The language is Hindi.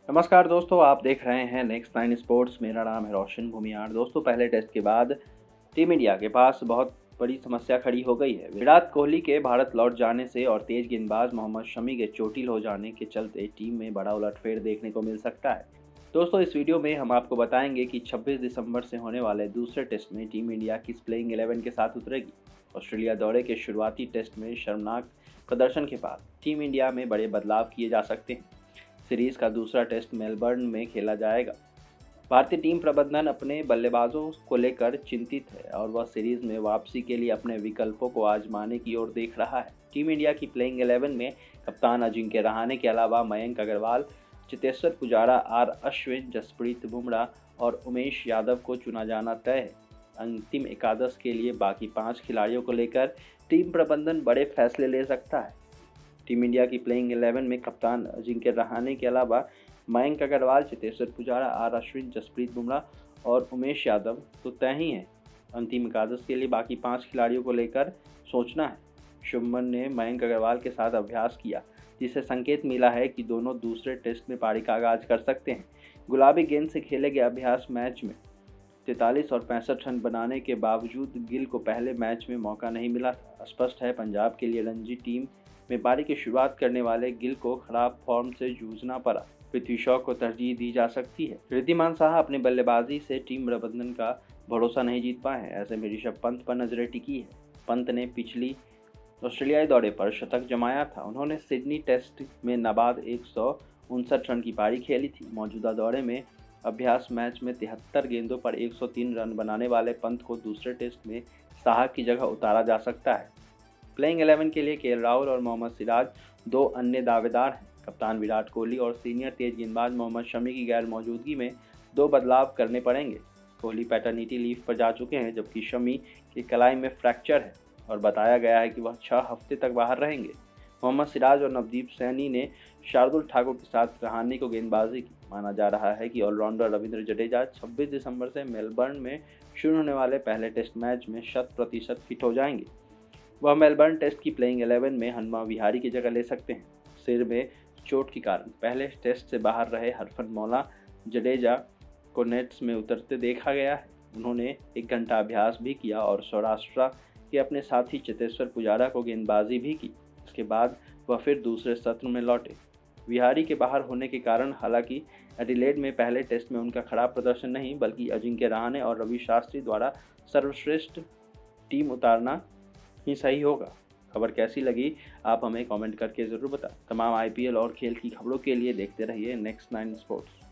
नमस्कार दोस्तों, आप देख रहे हैं नेक्स्ट नाइन स्पोर्ट्स। मेरा नाम है रोशन भूमियार। दोस्तों, पहले टेस्ट के बाद टीम इंडिया के पास बहुत बड़ी समस्या खड़ी हो गई है। विराट कोहली के भारत लौट जाने से और तेज गेंदबाज मोहम्मद शमी के चोटिल हो जाने के चलते टीम में बड़ा उलटफेर देखने को मिल सकता है। दोस्तों, इस वीडियो में हम आपको बताएंगे कि 26 दिसंबर से होने वाले दूसरे टेस्ट में टीम इंडिया किस प्लेइंग 11 के साथ उतरेगी। ऑस्ट्रेलिया दौरे के शुरुआती टेस्ट में शर्मनाक प्रदर्शन के बाद टीम इंडिया में बड़े बदलाव किए जा सकते हैं। सीरीज का दूसरा टेस्ट मेलबर्न में खेला जाएगा। भारतीय टीम प्रबंधन अपने बल्लेबाजों को लेकर चिंतित है और वह सीरीज में वापसी के लिए अपने विकल्पों को आजमाने की ओर देख रहा है। टीम इंडिया की प्लेइंग 11 में कप्तान अजिंक्य रहाणे के अलावा मयंक अग्रवाल, चेतेश्वर पुजारा, आर अश्विन, जसप्रीत बुमराह और उमेश यादव को चुना जाना तय है। अंतिम एकादश के लिए बाकी 5 खिलाड़ियों को लेकर टीम प्रबंधन बड़े फैसले ले सकता है। टीम इंडिया की प्लेइंग 11 में कप्तान अजिंक्य रहाणे के अलावा मयंक अग्रवाल, चेतेश्वर पुजारा, आर अश्विन, जसप्रीत बुमराह और उमेश यादव तो तय ही हैं। अंतिम एकादश के लिए बाकी 5 खिलाड़ियों को लेकर सोचना है। शुभमन ने मयंक अग्रवाल के साथ अभ्यास किया, जिससे संकेत मिला है कि दोनों दूसरे टेस्ट में पारी का आगाज कर सकते हैं। गुलाबी गेंद से खेले गए अभ्यास मैच में 43 और 65 रन बनाने के बावजूद गिल को पहले मैच में मौका नहीं मिला था। स्पष्ट है, पंजाब के लिए रणजी टीम में पारी की शुरुआत करने वाले गिल को खराब फॉर्म से जूझना पड़ा। पृथ्वी शॉ को तरजीह दी जा सकती है। ऋद्धिमान साहा अपनी बल्लेबाजी से टीम प्रबंधन का भरोसा नहीं जीत पाए हैं। ऐसे में ऋषभ पंत पर नजरें टिकी है। पंत ने पिछली ऑस्ट्रेलियाई दौरे पर शतक जमाया था। उन्होंने सिडनी टेस्ट में नाबाद 159 रन की पारी खेली थी। मौजूदा दौरे में अभ्यास मैच में 73 गेंदों पर 103 रन बनाने वाले पंत को दूसरे टेस्ट में साहा की जगह उतारा जा सकता है। प्लेइंग 11 के लिए केएल राहुल और मोहम्मद सिराज दो अन्य दावेदार हैं। कप्तान विराट कोहली और सीनियर तेज गेंदबाज मोहम्मद शमी की गैर मौजूदगी में 2 बदलाव करने पड़ेंगे। कोहली पैटर्निटी लीव पर जा चुके हैं, जबकि शमी की कलाई में फ्रैक्चर है और बताया गया है कि वह 6 हफ्ते तक बाहर रहेंगे। मोहम्मद सिराज और नवदीप सैनी ने शार्दुल ठाकुर के साथ रहाणे को गेंदबाजी की। माना जा रहा है कि ऑलराउंडर रविंद्र जडेजा 26 दिसंबर से मेलबर्न में शुरू होने वाले पहले टेस्ट मैच में 100% फिट हो जाएंगे। वह मेलबर्न टेस्ट की प्लेइंग 11 में हनुमा विहारी की जगह ले सकते हैं। सिर में चोट के कारण पहले टेस्ट से बाहर रहे हरफनमौला जडेजा को नेट्स में उतरते देखा गया है। उन्होंने 1 घंटा अभ्यास भी किया और सौराष्ट्र के अपने साथी चेतेश्वर पुजारा को गेंदबाजी भी की। इसके बाद वह फिर दूसरे सत्र में लौटे। विहारी के बाहर होने के कारण हालांकि एडिलेड में पहले टेस्ट में उनका खराब प्रदर्शन नहीं, बल्कि अजिंक्य रहाणे और रवि शास्त्री द्वारा सर्वश्रेष्ठ टीम उतारना ही सही होगा। खबर कैसी लगी, आप हमें कमेंट करके ज़रूर बताएं। तमाम आईपीएल और खेल की खबरों के लिए देखते रहिए नेक्स्ट नाइन स्पोर्ट्स।